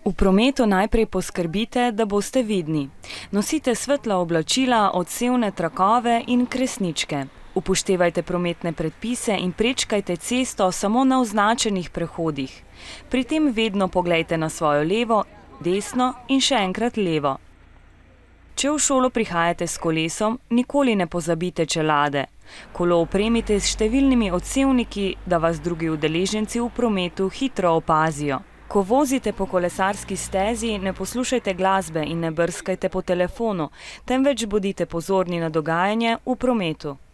V prometu najprej poskrbite, da boste vidni. Nosite svetla oblačila, odsevne trakove in kresničke. Upoštevajte prometne predpise in prečkajte cesto samo na označenih prehodih. Pri tem vedno poglejte na svojo levo, desno in še enkrat levo. Če v šolo prihajate s kolesom, nikoli ne pozabite čelade. Kolo opremite s številnimi odsevniki, da vas drugi udeleženci v prometu hitro opazijo. Ko vozite po kolesarski stezi, ne poslušajte glasbe in ne brskajte po telefonu, temveč bodite pozorni na dogajanje v prometu.